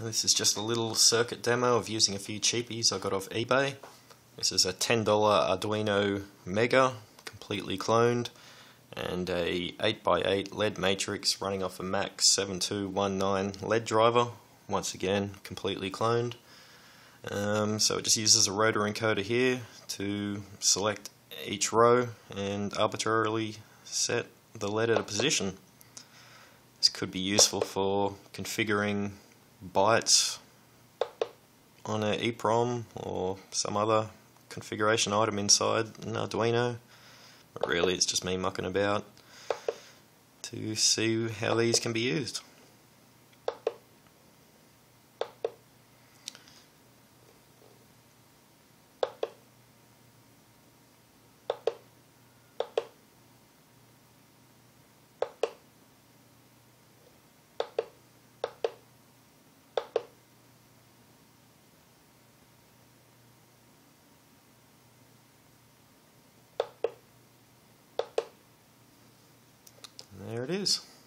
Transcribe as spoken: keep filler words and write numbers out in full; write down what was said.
this is just a little circuit demo of using a few cheapies I got off eBay. This is a ten dollar Arduino Mega, completely cloned, and a eight by eight L E D matrix running off a max seven two one nine L E D driver, once again completely cloned. Um, so it just uses a Rotary encoder here to select each row and arbitrarily set the L E D at a position. This could be useful for configuring bytes on an EEPROM or some other configuration item inside an Arduino, but really it's just me mucking about to see how these can be used. There it is.